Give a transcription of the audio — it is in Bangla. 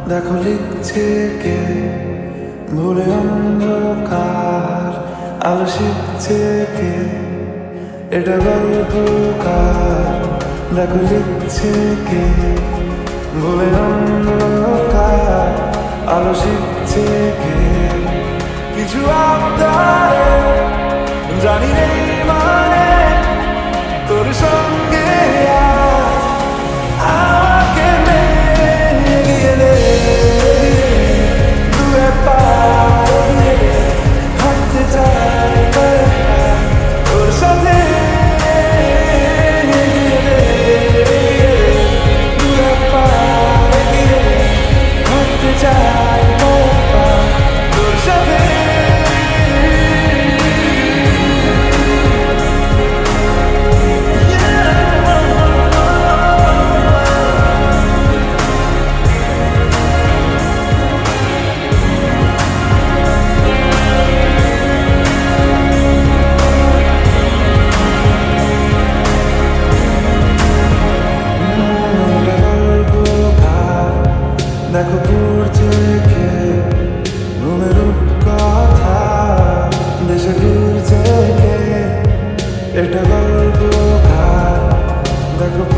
দেখো লিখছে কে ভুলে অন্ধকার আলো শিখছে কে এটা গল্পকার দেখো লিখছে কে ভুলে অন্ধকার আলো শিখছে কে কিছু আবদারে জানি নেই মানে তোর সঙ্গে আমাকে নিয়ে গেলে দূরে পারে হাঁটতে চাই তোর সাথে দূরে পারে হাঁটতে চাই তোর সাথে দেখো পড়ছে কে ঘুমের কথা দেশে ঘুরছে কে এটা গল্পকার দেখো